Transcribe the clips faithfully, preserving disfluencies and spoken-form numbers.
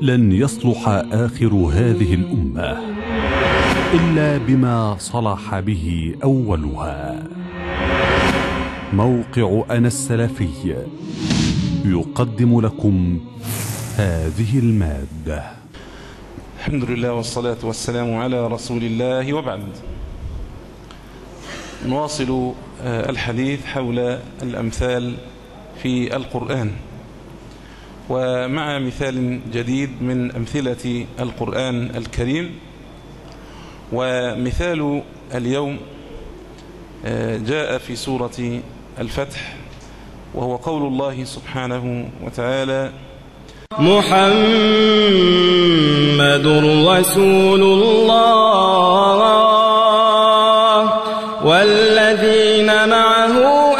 لن يصلح آخر هذه الأمة إلا بما صلح به أولها. موقع أنا السلفي يقدم لكم هذه المادة. الحمد لله والصلاة والسلام على رسول الله، وبعد. نواصل الحديث حول الأمثال في القرآن، ومع مثال جديد من أمثلة القرآن الكريم. ومثال اليوم جاء في سورة الفتح، وهو قول الله سبحانه وتعالى: محمد رسول الله والذين معه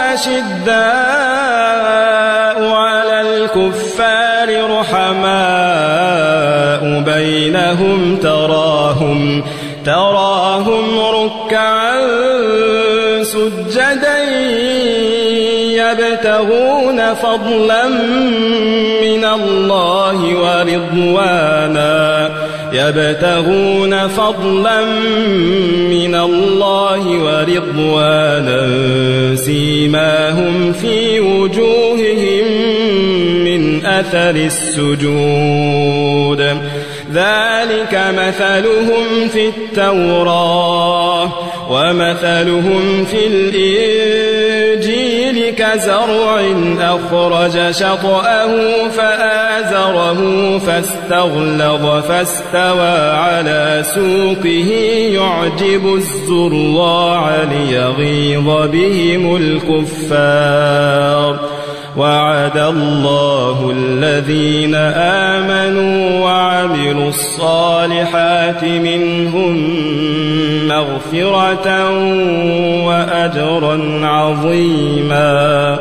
أشداء على الكفار رحماء بينهم تراهم تراهم ركعا سجدا يبتغون فضلا من الله ورضوانا يبتغون فضلا من الله ورضوانا سيماهم في وجوههم من أثر السجود ذلك مثلهم في التوراة ومثلهم في الإنجيل كزرع أخرج شطأه فآزره فاستغلظ فاستوى على سوقه يعجب الزراع ليغيظ بهم الكفار. وعد الله الذين آمنوا وعملوا الصالحات منهم مغفرة وأجرا عظيما.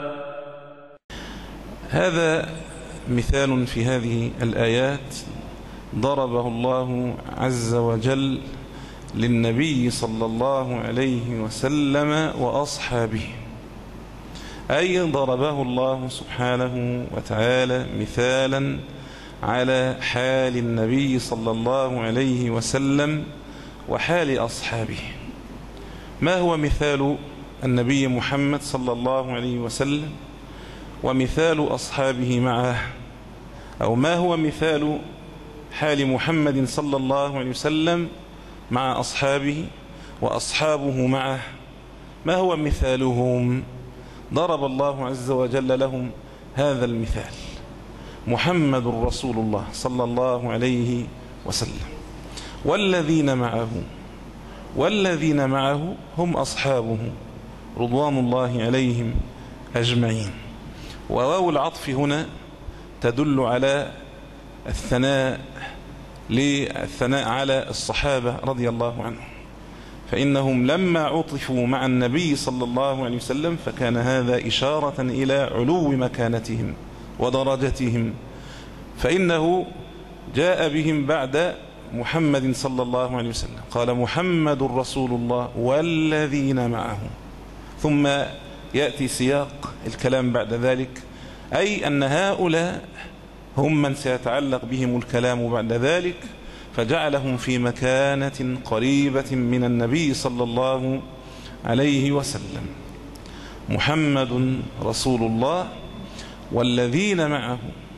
هذا مثال في هذه الآيات ضربه الله عز وجل للنبي صلى الله عليه وسلم وأصحابه، أي ضربه الله سبحانه وتعالى مثالا على حال النبي صلى الله عليه وسلم وحال أصحابه. ما هو مثال النبي محمد صلى الله عليه وسلم ومثال أصحابه معه؟ أو ما هو مثال حال محمد صلى الله عليه وسلم مع أصحابه وأصحابه معه؟ ما هو مثالهم؟ ضرب الله عز وجل لهم هذا المثال: محمد رسول الله صلى الله عليه وسلم والذين معه والذين معه هم أصحابه رضوان الله عليهم أجمعين. وواو العطف هنا تدل على الثناء للثناء على الصحابة رضي الله عنهم، فإنهم لما عطفوا مع النبي صلى الله عليه وسلم فكان هذا إشارة إلى علو مكانتهم ودرجتهم، فإنه جاء بهم بعد محمد صلى الله عليه وسلم، قال محمد رسول الله والذين معه، ثم يأتي سياق الكلام بعد ذلك، أي أن هؤلاء هم من سيتعلق بهم الكلام بعد ذلك، فجعلهم في مكانة قريبة من النبي صلى الله عليه وسلم. محمد رسول الله والذين معه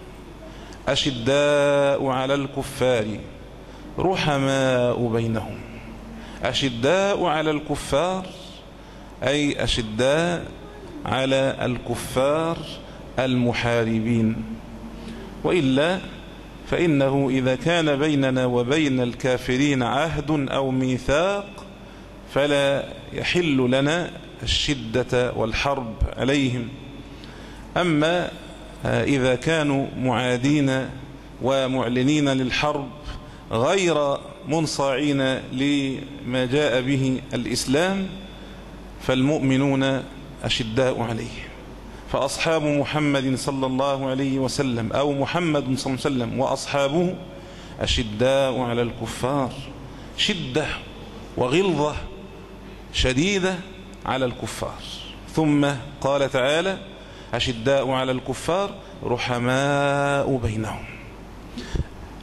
أشداء على الكفار رحماء بينهم. أشداء على الكفار أي أشداء على الكفار المحاربين، وإلا فإنه إذا كان بيننا وبين الكافرين عهد أو ميثاق فلا يحل لنا الشدة والحرب عليهم. أما إذا كانوا معادين ومعلنين للحرب غير منصاعين لما جاء به الإسلام فالمؤمنون أشداء عليه. فأصحاب محمد صلى الله عليه وسلم أو محمد صلى الله عليه وسلم وأصحابه أشداء على الكفار، شدة وغلظة شديدة على الكفار. ثم قال تعالى: أشداء على الكفار رحماء بينهم،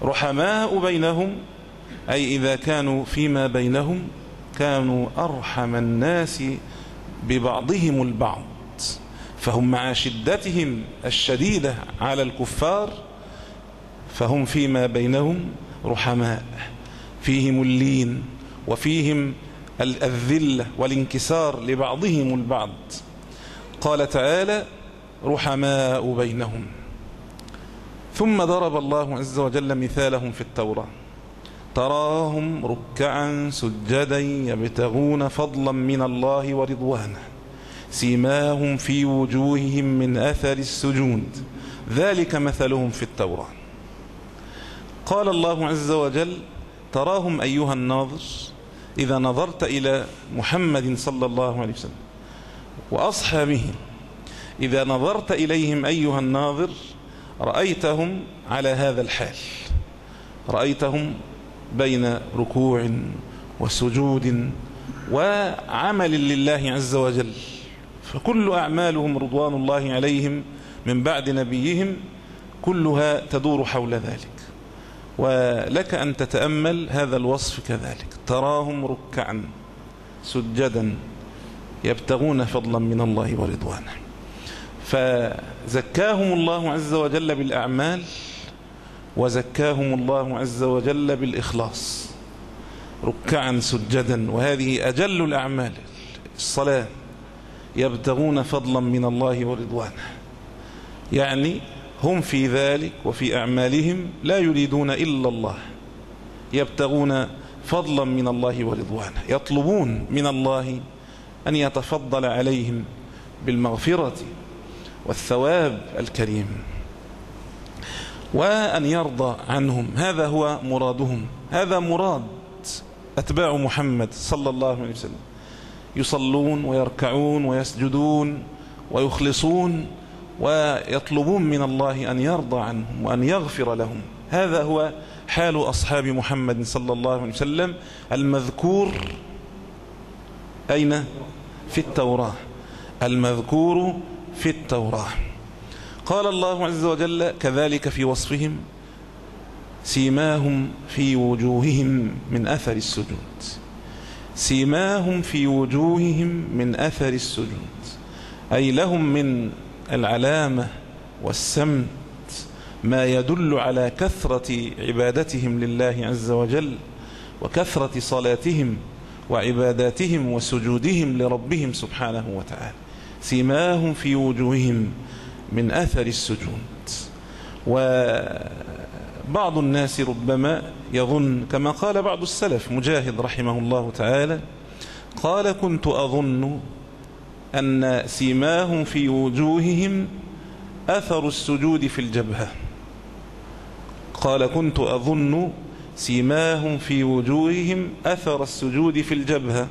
رحماء بينهم، أي إذا كانوا فيما بينهم كانوا أرحم الناس ببعضهم البعض، فهم مع شدتهم الشديدة على الكفار فهم فيما بينهم رحماء، فيهم اللين وفيهم الذلة والانكسار لبعضهم البعض. قال تعالى رحماء بينهم. ثم ضرب الله عز وجل مثالهم في التوراة: تراهم ركعا سجدا يبتغون فضلا من الله ورضوانه سيماهم في وجوههم من أثر السجود ذلك مثلهم في التوراة. قال الله عز وجل: تراهم أيها الناظر، إذا نظرت إلى محمد صلى الله عليه وسلم وأصحابه، إذا نظرت إليهم أيها الناظر رأيتهم على هذا الحال، رأيتهم بين ركوع وسجود وعمل لله عز وجل، فكل أعمالهم رضوان الله عليهم من بعد نبيهم كلها تدور حول ذلك. ولك أن تتأمل هذا الوصف كذلك: تراهم ركعا سجدا يبتغون فضلا من الله ورضوانه. فزكاهم الله عز وجل بالأعمال، وزكاهم الله عز وجل بالإخلاص. ركعا سجدا، وهذه أجل الأعمال الصلاة، يبتغون فضلا من الله ورضوانه، يعني هم في ذلك وفي أعمالهم لا يريدون إلا الله، يبتغون فضلا من الله ورضوانه، يطلبون من الله أن يتفضل عليهم بالمغفرة والثواب الكريم وأن يرضى عنهم. هذا هو مرادهم، هذا مراد أتباع محمد صلى الله عليه وسلم، يصلون ويركعون ويسجدون ويخلصون ويطلبون من الله أن يرضى عنهم وأن يغفر لهم. هذا هو حال أصحاب محمد صلى الله عليه وسلم المذكور أين؟ في التوراة، المذكور في التوراة. قال الله عز وجل كذلك في وصفهم: سيماهم في وجوههم من أثر السجود. سيماهم في وجوههم من أثر السجود، أي لهم من العلامة والسمت ما يدل على كثرة عبادتهم لله عز وجل وكثرة صلاتهم وعباداتهم وسجودهم لربهم سبحانه وتعالى. سيماهم في وجوههم من أثر السجود. وبعض الناس ربما يظن كما قال بعض السلف، مجاهد رحمه الله تعالى قال: كنت أظن أن سيماهم في وجوههم أثر السجود في الجبهة. قال: كنت أظن سيماهم في وجوههم أثر السجود في الجبهة،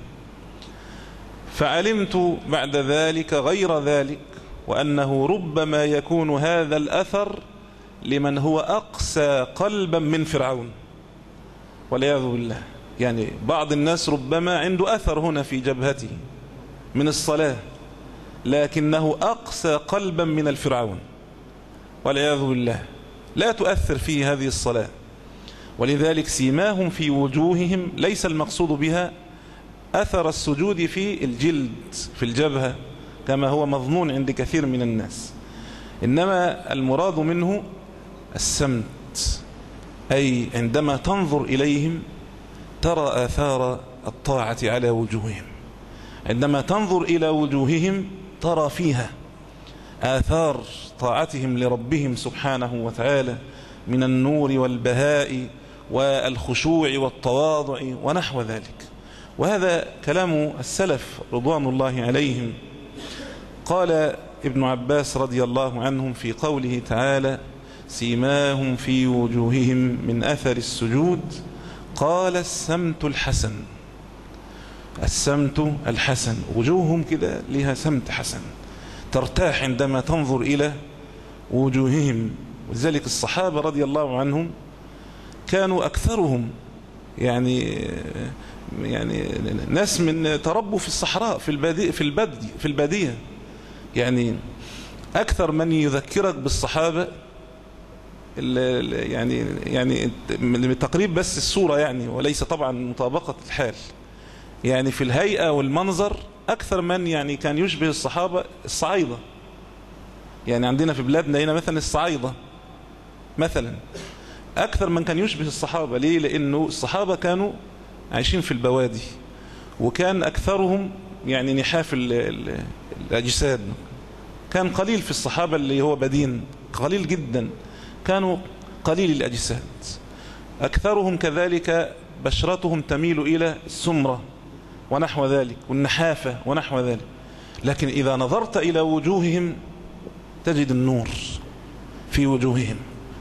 فعلمت بعد ذلك غير ذلك، وأنه ربما يكون هذا الأثر لمن هو أقسى قلبا من فرعون والعياذ بالله. يعني بعض الناس ربما عنده أثر هنا في جبهته من الصلاة، لكنه أقسى قلبا من الفرعون والعياذ بالله، لا تؤثر فيه هذه الصلاة. ولذلك سيماهم في وجوههم ليس المقصود بها أثر السجود في الجلد في الجبهة كما هو مظنون عند كثير من الناس، إنما المراد منه السمت، أي عندما تنظر إليهم ترى آثار الطاعة على وجوههم، عندما تنظر إلى وجوههم ترى فيها آثار طاعتهم لربهم سبحانه وتعالى من النور والبهاء والخشوع والتواضع ونحو ذلك. وهذا كلام السلف رضوان الله عليهم. قال ابن عباس رضي الله عنهم في قوله تعالى: سيماهم في وجوههم من أثر السجود، قال: السمت الحسن. السمت الحسن، وجوههم كده لها سمت حسن، ترتاح عندما تنظر إلى وجوههم. ولذلك الصحابة رضي الله عنهم كانوا أكثرهم يعني يعني ناس من تربوا في الصحراء في البادية في البادية في البادية يعني أكثر من يذكرك بالصحابة يعني يعني بالتقريب بس الصورة يعني، وليس طبعا مطابقة الحال. يعني في الهيئة والمنظر أكثر من يعني كان يشبه الصحابة الصعايدة. يعني عندنا في بلادنا هنا مثلا الصعايدة مثلا أكثر من كان يشبه الصحابة. ليه؟ لأنه الصحابة كانوا عايشين في البوادي، وكان أكثرهم يعني نحاف الأجساد. كان قليل في الصحابة اللي هو بدين، قليل جدا، كانوا قليل الأجساد. أكثرهم كذلك بشرتهم تميل إلى السمرة ونحو ذلك، والنحافة ونحو ذلك. لكن إذا نظرت إلى وجوههم تجد النور في وجوههم،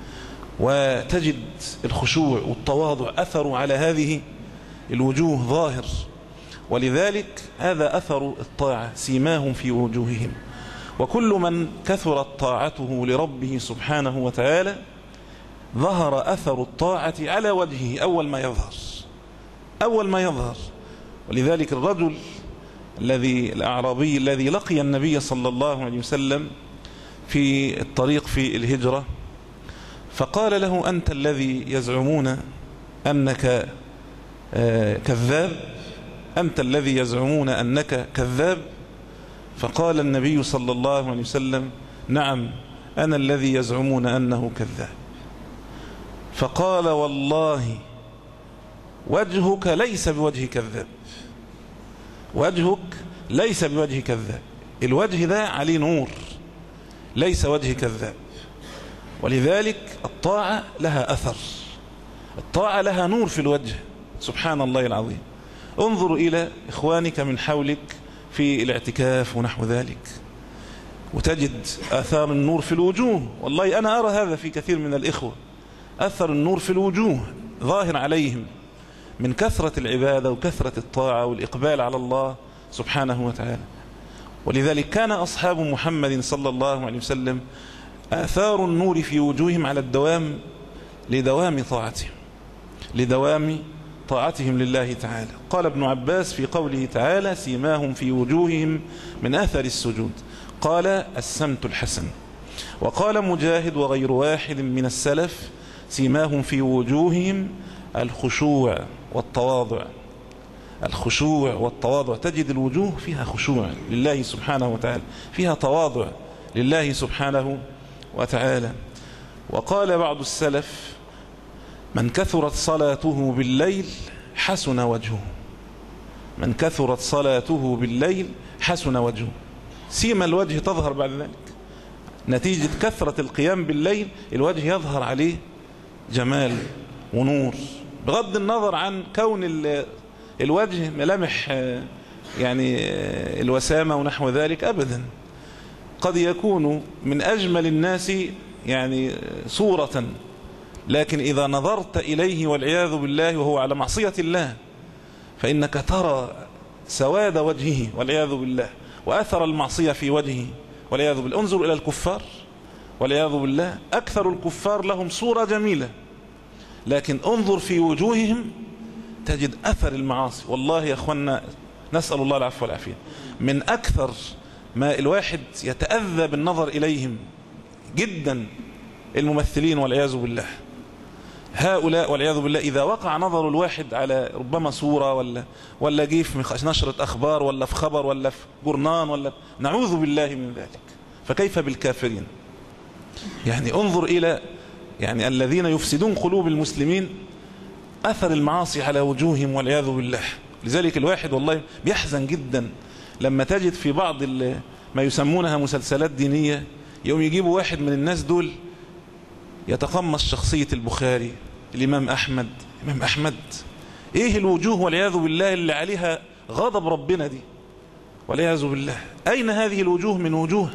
وتجد الخشوع والتواضع أثروا على هذه الوجوه ظاهر. ولذلك هذا أثر الطاعة، سيماهم في وجوههم. وكل من كثرت طاعته لربه سبحانه وتعالى ظهر أثر الطاعة على وجهه أول ما يظهر أول ما يظهر ولذلك الرجل الذي الأعرابي الذي لقي النبي صلى الله عليه وسلم في الطريق في الهجرة، فقال له: أنت الذي يزعمون أنك كذاب أنت الذي يزعمون أنك كذاب فقال النبي صلى الله عليه وسلم: نعم، أنا الذي يزعمون أنه كذاب. فقال: والله وجهك ليس بوجه كذاب، وجهك ليس بوجه كذاب، الوجه ده عليه نور، ليس وجه كذاب. ولذلك الطاعة لها أثر، الطاعة لها نور في الوجه. سبحان الله العظيم. انظر إلى إخوانك من حولك في الاعتكاف ونحو ذلك، وتجد آثار النور في الوجوه. والله أنا أرى هذا في كثير من الإخوة، أثر النور في الوجوه ظاهر عليهم من كثرة العبادة وكثرة الطاعة والإقبال على الله سبحانه وتعالى. ولذلك كان أصحاب محمد صلى الله عليه وسلم آثار النور في وجوههم على الدوام، لدوام طاعتهم لدوام طاعتهم لله تعالى. قال ابن عباس في قوله تعالى: سيماهم في وجوههم من أثر السجود، قال: السمت الحسن. وقال مجاهد وغير واحد من السلف: سيماهم في وجوههم الخشوع والتواضع. الخشوع والتواضع، تجد الوجوه فيها خشوع لله سبحانه وتعالى، فيها تواضع لله سبحانه وتعالى. وقال بعض السلف: من كثرت صلاته بالليل حسن وجهه. من كثرت صلاته بالليل حسن وجهه. سيما الوجه تظهر بعد ذلك، نتيجة كثرة القيام بالليل الوجه يظهر عليه جمال ونور، بغض النظر عن كون الوجه ملامح يعني الوسامة ونحو ذلك أبدا. قد يكون من أجمل الناس يعني صورة، لكن إذا نظرت إليه والعياذ بالله وهو على معصية الله فإنك ترى سواد وجهه والعياذ بالله، وأثر المعصية في وجهه والعياذ بالله. انظر إلى الكفار والعياذ بالله، أكثر الكفار لهم صورة جميلة، لكن انظر في وجوههم تجد أثر المعاصي. والله يا أخوانا نسأل الله العفو والعافية، من أكثر ما الواحد يتأذى بالنظر إليهم جدا الممثلين والعياذ بالله. هؤلاء والعياذ بالله إذا وقع نظر الواحد على ربما صورة ولا ولا جه في نشرة أخبار ولا في خبر ولا في جرنان ولا، نعوذ بالله من ذلك، فكيف بالكافرين؟ يعني انظر إلى يعني الذين يفسدون قلوب المسلمين، أثر المعاصي على وجوههم والعياذ بالله. لذلك الواحد والله بيحزن جدا لما تجد في بعض ما يسمونها مسلسلات دينية يوم يجيبوا واحد من الناس دول يتقمص شخصية البخاري، الإمام أحمد. الإمام أحمد إيه الوجوه والعياذ بالله اللي عليها غضب ربنا دي والعياذ بالله؟ أين هذه الوجوه من وجوه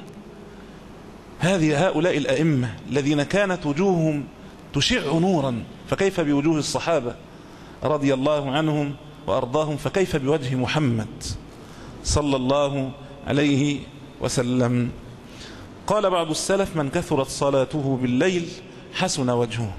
هذه هؤلاء الأئمة الذين كانت وجوههم تشع نورا؟ فكيف بوجوه الصحابة رضي الله عنهم وأرضاهم؟ فكيف بوجه محمد صلى الله عليه وسلم؟ قال بعض السلف: من كثرت صلاته بالليل حسن وجهه.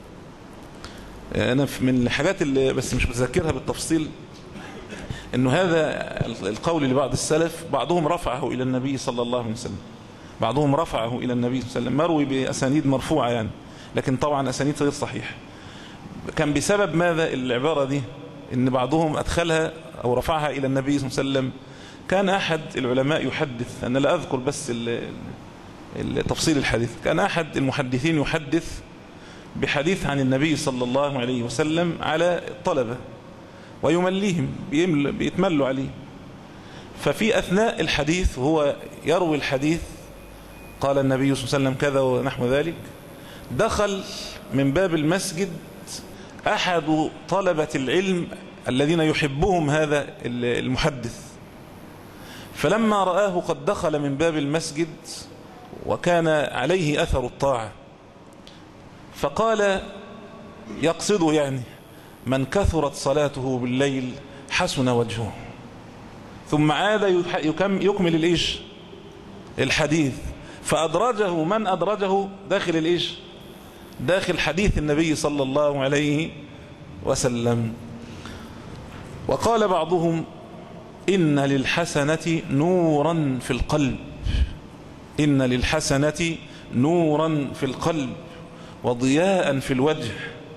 أنا من الحاجات اللي بس مش متذكرها بالتفصيل إنه هذا القول لبعض السلف بعضهم رفعه إلى النبي صلى الله عليه وسلم، بعضهم رفعه إلى النبي صلى الله عليه وسلم، مروي بأسانيد مرفوعة، يعني لكن طبعا أسانيد غير صحيح. كان بسبب ماذا العبارة دي؟ إن بعضهم أدخلها أو رفعها إلى النبي صلى الله عليه وسلم. كان أحد العلماء يحدث، أنا لا أذكر بس تفصيل الحديث، كان أحد المحدثين يحدث بحديث عن النبي صلى الله عليه وسلم على الطلبة ويمليهم، بيتملوا عليه. ففي أثناء الحديث وهو يروي الحديث قال النبي صلى الله عليه وسلم كذا ونحو ذلك، دخل من باب المسجد أحد طلبة العلم الذين يحبهم هذا المحدث، فلما رآه قد دخل من باب المسجد وكان عليه أثر الطاعة فقال يقصده يعني من كثرت صلاته بالليل حسن وجهه، ثم عاد يكمل الإيش الحديث، فأدرجه من أدرجه داخل الإيش داخل حديث النبي صلى الله عليه وسلم. وقال بعضهم إن للحسنة نورا في القلب، إن للحسنة نورا في القلب وضياء في الوجه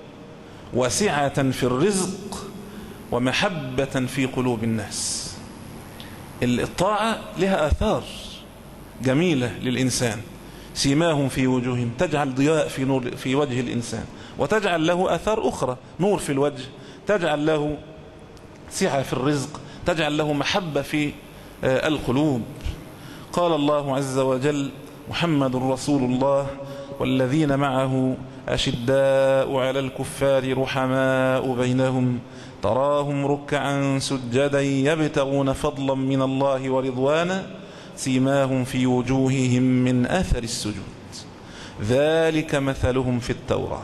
وسعة في الرزق ومحبة في قلوب الناس. الطاعة لها آثار جميلة للإنسان، سيماهم في وجوههم، تجعل ضياء في, نور في وجه الإنسان، وتجعل له آثار أخرى، نور في الوجه، تجعل له سعة في الرزق، تجعل له محبة في القلوب. قال الله عز وجل محمد رسول الله والذين معه أشداء على الكفار رحماء بينهم تراهم ركعا سجدا يبتغون فضلا من الله ورضوانا سيماهم في وجوههم من أثر السجود ذلك مثلهم في التوراة.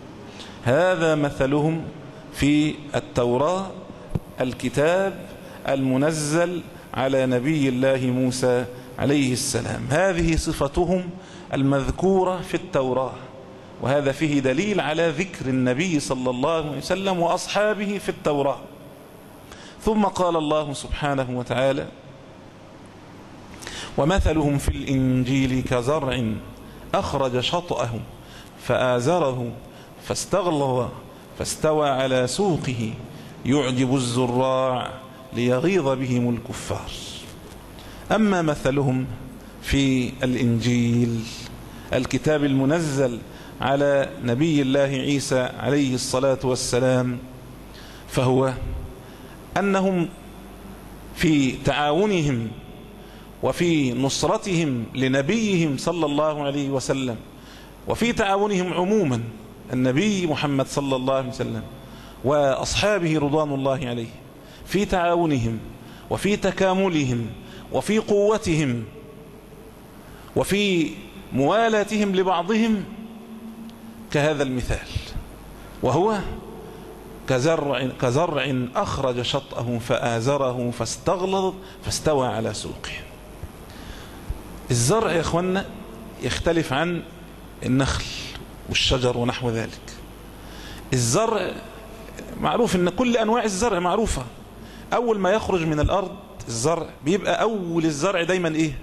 هذا مثلهم في التوراة، الكتاب المنزل على نبي الله موسى عليه السلام. هذه صفتهم المذكورة في التوراة، وهذا فيه دليل على ذكر النبي صلى الله عليه وسلم وأصحابه في التوراة. ثم قال الله سبحانه وتعالى ومثلهم في الإنجيل كزرع أخرج شطأه فآزره فاستغلظ فاستوى على سوقه يعجب الزراع ليغيظ بهم الكفار. أما مثلهم في الإنجيل الكتاب المنزل على نبي الله عيسى عليه الصلاة والسلام، فهو أنهم في تعاونهم وفي نصرتهم لنبيهم صلى الله عليه وسلم، وفي تعاونهم عموما النبي محمد صلى الله عليه وسلم وأصحابه رضوان الله عليه، في تعاونهم وفي تكاملهم وفي قوتهم وفي موالاتهم لبعضهم كهذا المثال، وهو كزرع, كزرع أخرج شطأه فآزره فاستغلظ فاستوى على سوقه. الزرع يا إخوانا يختلف عن النخل والشجر ونحو ذلك. الزرع معروف ان كل أنواع الزرع معروفة، أول ما يخرج من الأرض الزرع بيبقى أول الزرع دايما إيه؟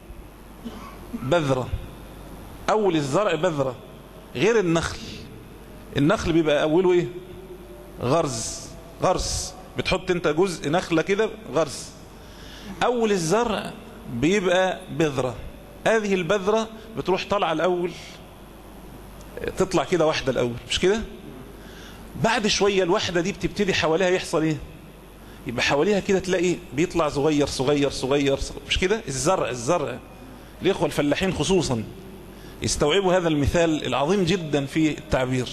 بذرة. أول الزرع بذرة، غير النخل. النخل بيبقى أوله إيه؟ غرز. غرز بتحط انت جزء نخلة كده غرز. أول الزرع بيبقى بذرة، هذه البذرة بتروح طالعة الأول، تطلع كده واحدة الأول، مش كده؟ بعد شوية الواحدة دي بتبتدي حواليها يحصل إيه؟ يبقى حواليها كده تلاقي بيطلع صغير صغير صغير، مش كده؟ الزرع الزرع الإخوة الفلاحين خصوصا يستوعبوا هذا المثال العظيم جدا في التعبير.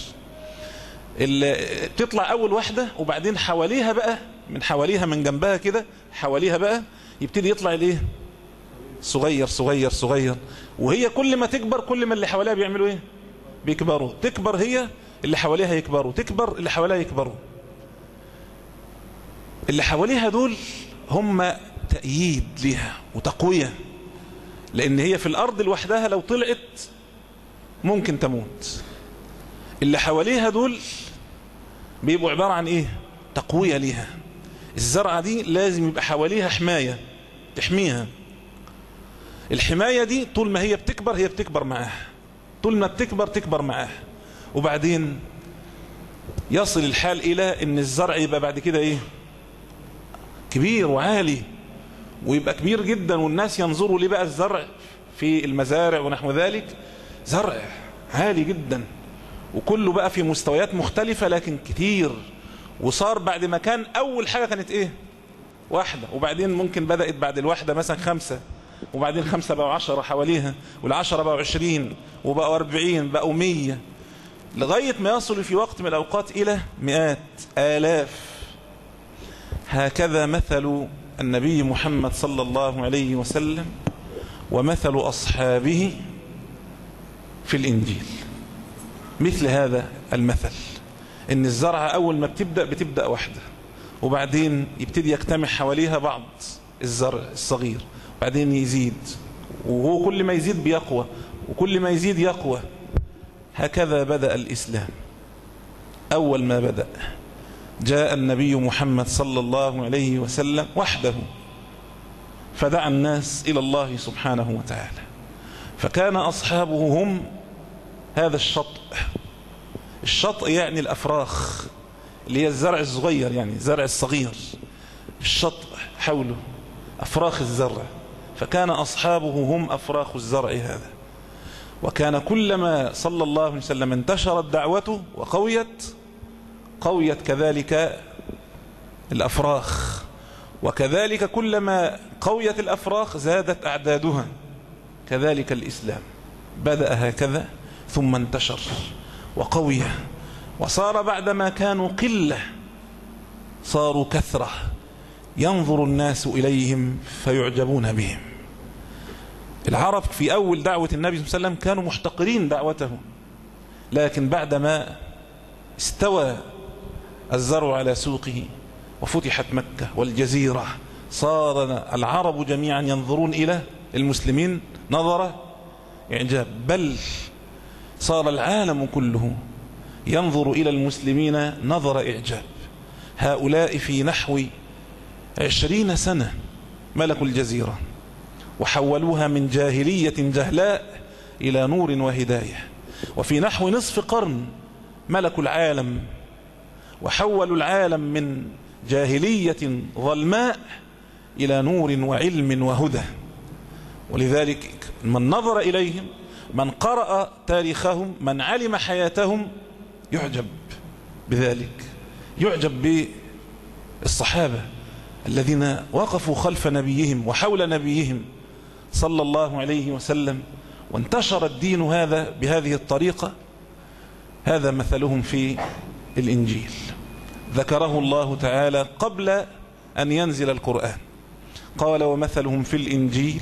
تطلع أول واحدة وبعدين حواليها بقى، من حواليها من جنبها كده حواليها بقى يبتدي يطلع الايه؟ صغير صغير صغير، وهي كل ما تكبر كل ما اللي حواليها بيعملوا ايه؟ بيكبروا. تكبر هي اللي حواليها يكبروا، تكبر اللي حواليها يكبروا. اللي حواليها دول هم تأييد لها وتقوية، لأن هي في الأرض لوحدها لو طلعت ممكن تموت. اللي حواليها دول بيبقوا عبارة عن ايه؟ تقوية ليها. الزرعة دي لازم يبقى حواليها حماية تحميها. الحماية دي طول ما هي بتكبر هي بتكبر معاها، طول ما بتكبر تكبر معاها. وبعدين يصل الحال إلى أن الزرع يبقى بعد كده إيه كبير وعالي، ويبقى كبير جدا، والناس ينظروا ليه بقى الزرع في المزارع ونحو ذلك، زرع عالي جدا وكله بقى في مستويات مختلفة لكن كتير. وصار بعد ما كان أول حاجة كانت إيه واحدة، وبعدين ممكن بدأت بعد الواحدة مثلا خمسة، وبعدين خمسة بقوا عشرة حواليها، والعشرة بقوا عشرين، وبقوا أربعين، بقوا مية، لغاية ما يصل في وقت من الأوقات إلى مئات آلاف. هكذا مثل النبي محمد صلى الله عليه وسلم ومثل أصحابه في الإنجيل، مثل هذا المثل، إن الزرعة أول ما بتبدأ بتبدأ واحدة، وبعدين يبتدي يجتمع حواليها بعض الزرع الصغير، بعدين يزيد، وهو كل ما يزيد بيقوى، وكل ما يزيد يقوى. هكذا بدأ الإسلام. أول ما بدأ جاء النبي محمد صلى الله عليه وسلم وحده، فدعا الناس إلى الله سبحانه وتعالى، فكان أصحابه هم هذا الشطء. الشطء يعني الأفراخ اللي هي الزرع الصغير، يعني الزرع الصغير، الشطء حوله أفراخ الزرع، فكان أصحابه هم أفراخ الزرع هذا. وكان كلما صلى الله عليه وسلم انتشرت دعوته وقويت، قويت كذلك الأفراخ، وكذلك كلما قويت الأفراخ زادت أعدادها. كذلك الإسلام بدأ هكذا ثم انتشر وقوي، وصار بعدما كانوا قلة صاروا كثرة، ينظر الناس إليهم فيعجبون بهم. العرب في أول دعوة النبي صلى الله عليه وسلم كانوا محتقرين دعوته، لكن بعدما استوى الزرع على سوقه وفتحت مكة والجزيرة، صار العرب جميعا ينظرون إلى المسلمين نظر إعجاب، بل صار العالم كله ينظر إلى المسلمين نظر إعجاب. هؤلاء في نحو عشرين سنة ملكوا الجزيرة وحولوها من جاهلية جهلاء إلى نور وهداية، وفي نحو نصف قرن ملكوا العالم وحولوا العالم من جاهلية ظلماء إلى نور وعلم وهدى. ولذلك من نظر إليهم، من قرأ تاريخهم، من علم حياتهم، يعجب بذلك، يعجب بالصحابة الذين وقفوا خلف نبيهم وحول نبيهم صلى الله عليه وسلم، وانتشر الدين هذا بهذه الطريقة. هذا مثلهم في الإنجيل، ذكره الله تعالى قبل أن ينزل القرآن، قال ومثلهم في الإنجيل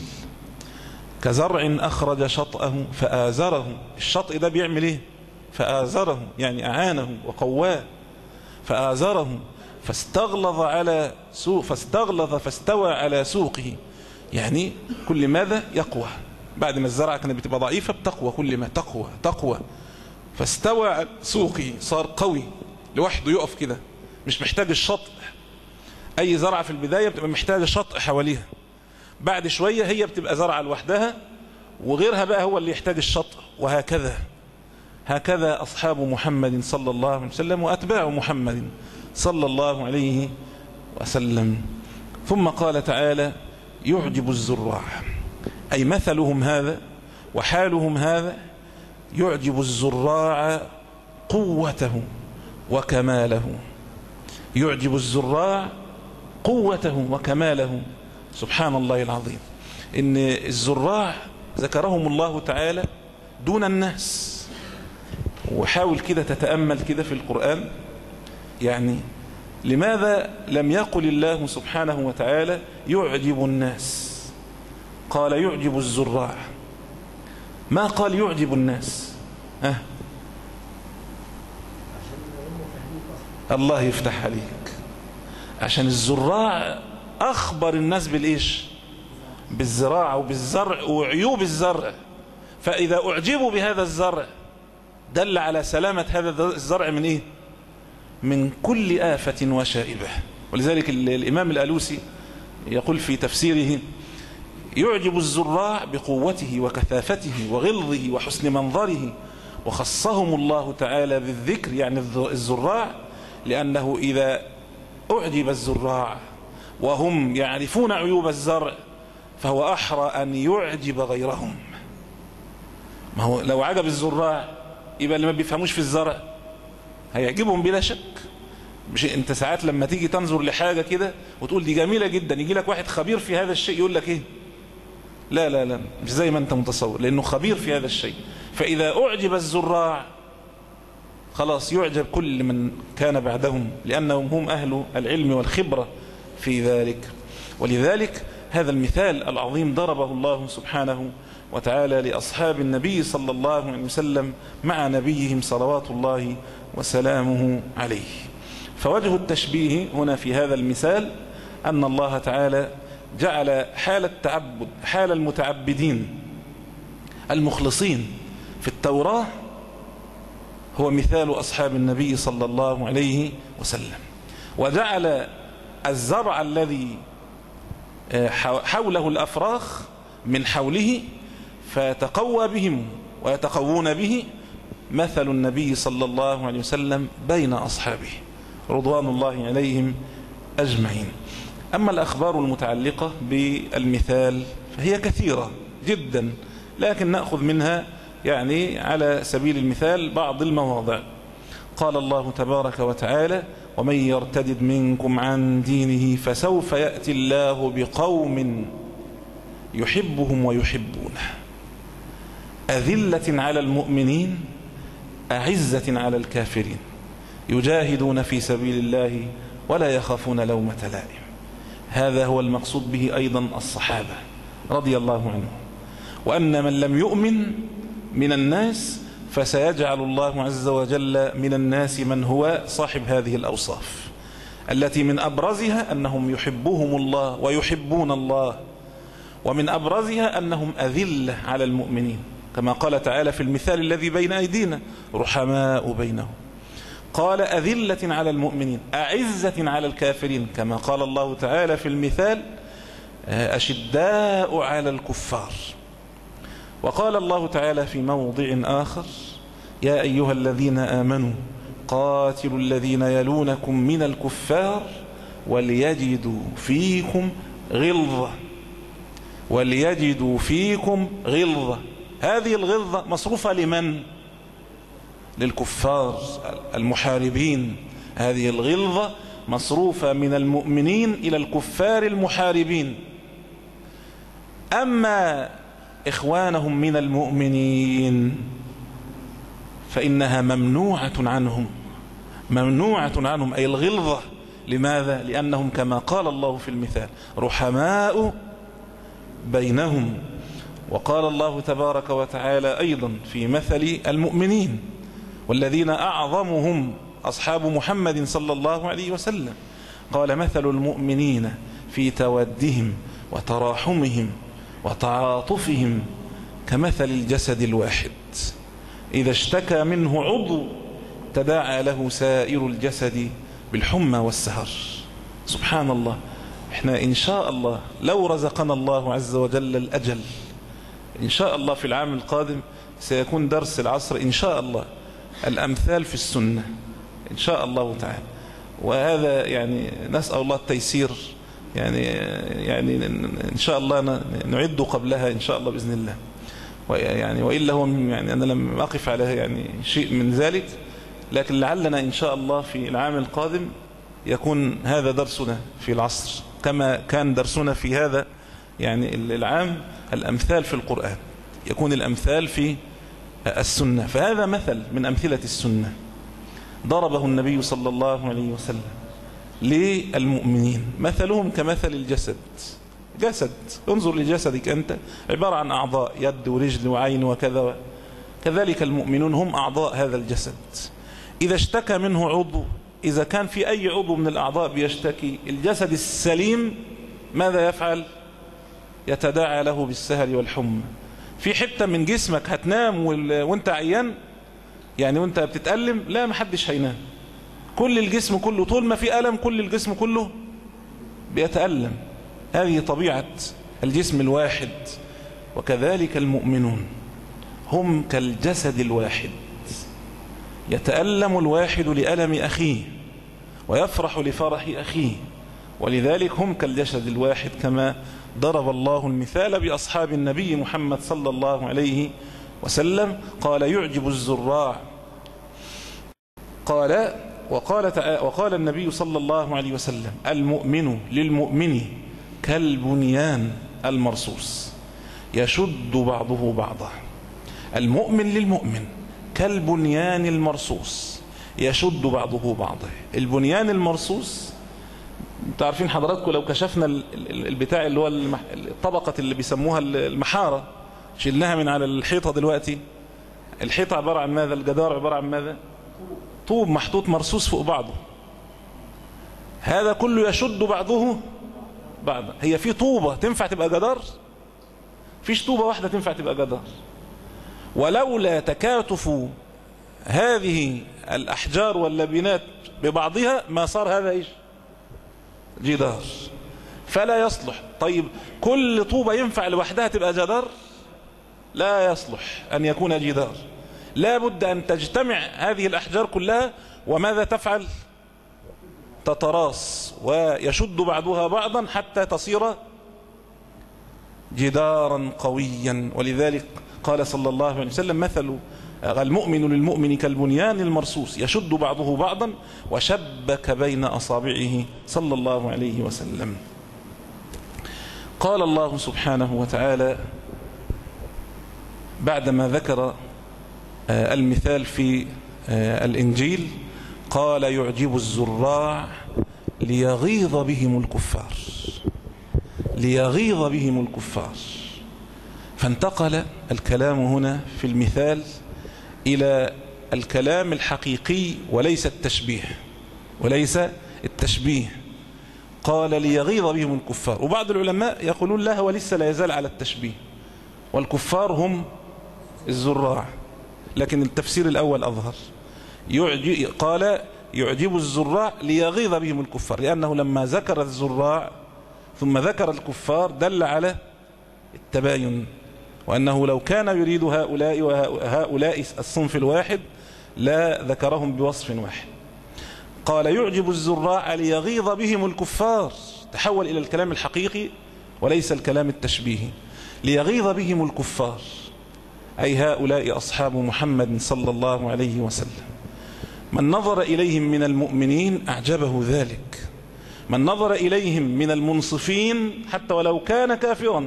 كزرع أخرج شطأه فآزره. الشطء ده بيعمل إيه؟ فآزره يعني أعانه وقواه، فآزره فاستغلظ على سوق فاستغلظ فاستوى على سوقه، يعني كل ماذا يقوى. بعد ما الزرعة كانت بتبقى ضعيفة بتقوى، كل ما تقوى تقوى، فاستوى على سوقه، صار قوي لوحده يقف كده، مش محتاج الشطء. أي زرعة في البداية بتبقى محتاجة شطء حواليها، بعد شوية هي بتبقى زرعة لوحدها وغيرها بقى هو اللي يحتاج الشطء. وهكذا هكذا أصحاب محمد صلى الله عليه وسلم وأتباع محمد صلى الله عليه وسلم. ثم قال تعالى يعجب الزراع، أي مثلهم هذا وحالهم هذا يعجب الزراع قوته وكماله. يعجب الزراع قوته وكماله. سبحان الله العظيم، إن الزراع ذكرهم الله تعالى دون الناس. وحاول كده تتأمل كده في القرآن، يعني لماذا لم يقل الله سبحانه وتعالى يعجب الناس؟ قال يعجب الزراع، ما قال يعجب الناس. أه؟ الله يفتح عليك، عشان الزراع أخبر الناس بالإيش؟ بالزراعة وبالزرع وعيوب الزرع، فإذا أعجبوا بهذا الزرع دل على سلامة هذا الزرع من إيه؟ من كل آفة وشائبة. ولذلك الإمام الألوسي يقول في تفسيره يعجب الزراع بقوته وكثافته وغلظه وحسن منظره وخصهم الله تعالى بالذكر يعني الزراع، لأنه إذا أعجب الزراع وهم يعرفون عيوب الزرع فهو أحرى أن يعجب غيرهم. ما هو لو عجب الزراع يبقى اللي ما بيفهموش في الزرع هيعجبهم بلا شك. مش انت ساعات لما تيجي تنظر لحاجة كده وتقول دي جميلة جدا، يجي لك واحد خبير في هذا الشيء يقول لك ايه؟ لا لا لا مش زي ما انت متصور، لانه خبير في هذا الشيء. فاذا اعجب الزراع خلاص يعجب كل من كان بعدهم، لانهم هم اهل العلم والخبرة في ذلك. ولذلك هذا المثال العظيم ضربه الله سبحانه وتعالى لأصحاب النبي صلى الله عليه وسلم مع نبيهم صلوات الله وسلامه عليه. فوجه التشبيه هنا في هذا المثال أن الله تعالى جعل حال التعبد، حال المتعبدين المخلصين في التوراة هو مثال أصحاب النبي صلى الله عليه وسلم، وجعل الزرع الذي حوله الأفراخ من حوله فيتقوى بهم ويتقوون به مثل النبي صلى الله عليه وسلم بين أصحابه رضوان الله عليهم أجمعين. أما الأخبار المتعلقة بالمثال فهي كثيرة جدا، لكن نأخذ منها يعني على سبيل المثال بعض المواضع. قال الله تبارك وتعالى: ومن يرتدد منكم عن دينه فسوف يأتي الله بقوم يحبهم ويحبونه أذلة على المؤمنين أعزة على الكافرين يجاهدون في سبيل الله ولا يخافون لومة لائم. هذا هو المقصود به أيضا الصحابة رضي الله عنهم. وأن من لم يؤمن من الناس فسيجعل الله عز وجل من الناس من هو صاحب هذه الأوصاف التي من أبرزها أنهم يحبهم الله ويحبون الله، ومن أبرزها أنهم أذلة على المؤمنين كما قال تعالى في المثال الذي بين أيدينا: رحماء بينهم. قال أذلة على المؤمنين أعزة على الكافرين كما قال الله تعالى في المثال: أشداء على الكفار. وقال الله تعالى في موضع آخر: يا أيها الذين آمنوا قاتلوا الذين يلونكم من الكفار وليجدوا فيكم غلظة وليجدوا فيكم غلظة. هذه الغلظة مصروفة لمن؟ للكفار المحاربين. هذه الغلظة مصروفة من المؤمنين إلى الكفار المحاربين. أما إخوانهم من المؤمنين فإنها ممنوعة عنهم، ممنوعة عنهم أي الغلظة. لماذا؟ لأنهم كما قال الله في المثال: رحماء بينهم. وقال الله تبارك وتعالى أيضا في مثل المؤمنين والذين أعظمهم أصحاب محمد صلى الله عليه وسلم، قال: مثل المؤمنين في تودهم وتراحمهم وتعاطفهم كمثل الجسد الواحد إذا اشتكى منه عضو تداعى له سائر الجسد بالحمى والسهر. سبحان الله. احنا إن شاء الله لو رزقنا الله عز وجل الأجل إن شاء الله في العام القادم سيكون درس العصر إن شاء الله الأمثال في السنة إن شاء الله تعالى. وهذا يعني نسأل الله التيسير، يعني يعني إن شاء الله نعد قبلها إن شاء الله بإذن الله. ويعني وإلا هو يعني أنا لم أقف على يعني شيء من ذلك، لكن لعلنا إن شاء الله في العام القادم يكون هذا درسنا في العصر كما كان درسنا في هذا يعني العام الأمثال في القرآن، يكون الأمثال في السنة. فهذا مثل من أمثلة السنة ضربه النبي صلى الله عليه وسلم للمؤمنين، مثلهم كمثل الجسد. جسد، انظر لجسدك أنت عبارة عن أعضاء، يد ورجل وعين وكذا، كذلك المؤمنون هم أعضاء هذا الجسد. إذا اشتكى منه عضو، إذا كان في أي عضو من الأعضاء بيشتكي، الجسد السليم ماذا يفعل؟ يتداعى له بالسهر والحمى. في حتة من جسمك هتنام وانت عيان يعني وانت بتتألم؟ لا، محدش هينام، كل الجسم كله طول ما في ألم كل الجسم كله بيتألم. هذه طبيعة الجسم الواحد. وكذلك المؤمنون هم كالجسد الواحد يتألم الواحد لألم أخيه ويفرح لفرح أخيه، ولذلك هم كالجسد الواحد كما ضرب الله المثال بأصحاب النبي محمد صلى الله عليه وسلم. قال يعجب الزراع، قال وقال, وقال النبي صلى الله عليه وسلم المؤمن للمؤمن كالبنيان المرصوص يشد بعضه بعضا. المؤمن للمؤمن كالبنيان المرصوص يشد بعضه بعضه. البنيان المرصوص تعرفين حضراتكم لو كشفنا البتاع اللي هو الطبقة اللي بيسموها المحارة، شلناها من على الحيطة دلوقتي، الحيطة عبارة عن ماذا؟ الجدار عبارة عن ماذا؟ طوب محطوط مرصوص فوق بعضه، هذا كله يشد بعضه بعضا. هي في طوبة تنفع تبقى جدار؟ فيش طوبة واحدة تنفع تبقى جدار. ولولا تكاتف هذه الأحجار واللبنات ببعضها ما صار هذا إيش؟ جدار. فلا يصلح. طيب كل طوبة ينفع لوحدها تبقى جدار؟ لا يصلح أن يكون جدار، لا بد أن تجتمع هذه الأحجار كلها وماذا تفعل؟ تتراص ويشد بعضها بعضا حتى تصير جدارا قويا. ولذلك قال صلى الله عليه وسلم مثل المؤمن للمؤمن كالبنيان المرصوص يشد بعضه بعضا وشبك بين أصابعه صلى الله عليه وسلم. قال الله سبحانه وتعالى بعدما ذكر المثال في الإنجيل قال يعجب الزراع ليغيظ بهم الكفار، ليغيظ بهم الكفار. فانتقل الكلام هنا في المثال إلى الكلام الحقيقي وليس التشبيه، وليس التشبيه. قال ليغيظ بهم الكفار. وبعض العلماء يقولون لا، هو لسه لا يزال على التشبيه، والكفار هم الزراع، لكن التفسير الأول أظهر. يعجب قال يعجب الزراع ليغيظ بهم الكفار، لأنه لما ذكر الزراع ثم ذكر الكفار دل على التباين، وأنه لو كان يريد هؤلاء وهؤلاء الصنف الواحد لا ذكرهم بوصف واحد. قال يعجب الزراع ليغيظ بهم الكفار، تحول إلى الكلام الحقيقي وليس الكلام التشبيهي. ليغيظ بهم الكفار أي هؤلاء أصحاب محمد صلى الله عليه وسلم. من نظر إليهم من المؤمنين أعجبه ذلك، من نظر إليهم من المنصفين حتى ولو كان كافرا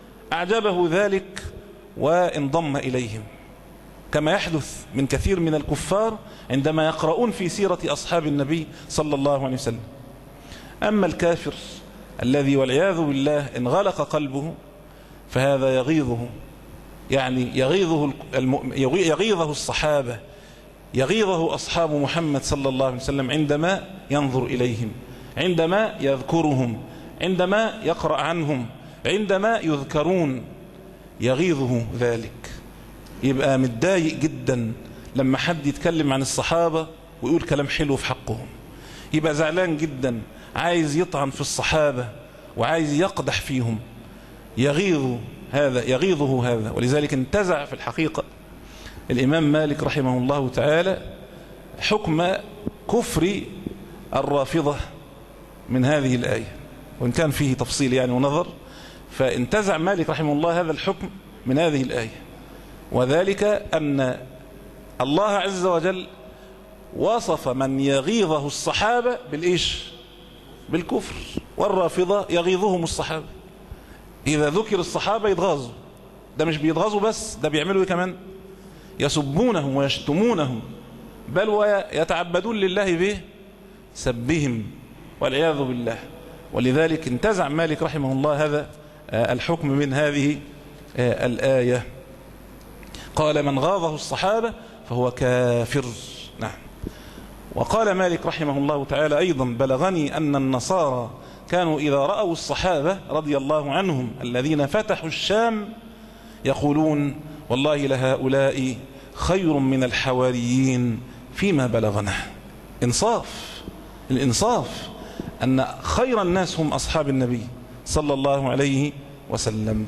أعجبه ذلك وانضم إليهم، كما يحدث من كثير من الكفار عندما يقرؤون في سيرة أصحاب النبي صلى الله عليه وسلم. أما الكافر الذي والعياذ بالله انغلق قلبه فهذا يغيظه، يعني يغيظه المؤمن، يغيظه الصحابة، يغيظه أصحاب محمد صلى الله عليه وسلم عندما ينظر إليهم، عندما يذكرهم، عندما يقرأ عنهم، عندما يذكرون يغيظه ذلك. يبقى متضايق جدا لما حد يتكلم عن الصحابة ويقول كلام حلو في حقهم، يبقى زعلان جدا، عايز يطعن في الصحابة وعايز يقدح فيهم، يغيظ هذا يغيظه هذا. ولذلك انتزع في الحقيقة الإمام مالك رحمه الله تعالى حكم كفر الرافضة من هذه الآية، وإن كان فيه تفصيل يعني ونظر، فانتزع مالك رحمه الله هذا الحكم من هذه الآية، وذلك أن الله عز وجل وصف من يغيظه الصحابة بالإيش؟ بالكفر، والرافضة يغيظهم الصحابة. إذا ذكر الصحابة يتغاظوا، ده مش بيتغاظوا بس، ده بيعملوا إيه كمان؟ يسبونهم ويشتمونهم، بل ويتعبدون لله به سبهم والعياذ بالله. ولذلك انتزع مالك رحمه الله هذا الحكم من هذه الآية. قال من غاظه الصحابة فهو كافر. نعم. وقال مالك رحمه الله تعالى أيضا بلغني أن النصارى كانوا إذا رأوا الصحابة رضي الله عنهم الذين فتحوا الشام يقولون والله لهؤلاء خير من الحواريين فيما بلغنا. إنصاف، الإنصاف أن خير الناس هم أصحاب النبي صلى الله عليه وسلم.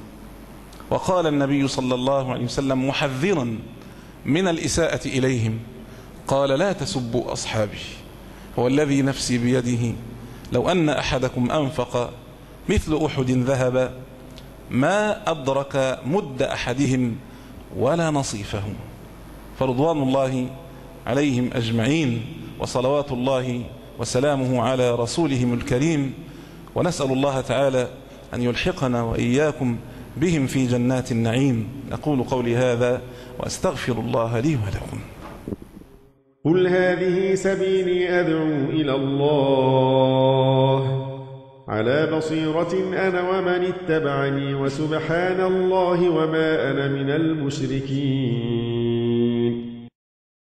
وقال النبي صلى الله عليه وسلم محذرا من الإساءة إليهم قال لا تسبوا أصحابي هو الذي نفسي بيده لو أن أحدكم أنفق مثل أحد ذهب ما أدرك مد أحدهم ولا نصيفه. فرضوان الله عليهم أجمعين وصلوات الله وسلامه على رسولهم الكريم، ونسأل الله تعالى أن يلحقنا وإياكم بهم في جنات النعيم. أقول قولي هذا وأستغفر الله لي ولكم. قل هذه سبيلي أدعو إلى الله على بصيرة أنا ومن اتبعني وسبحان الله وما أنا من المشركين.